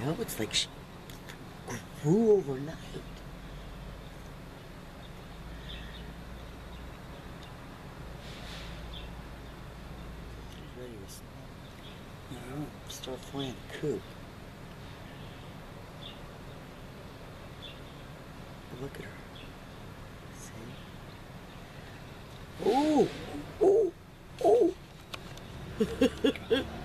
know, it's like she grew overnight. She's ready to, you know, start flying the coop. But look at her. See? Oh! Oh! Oh!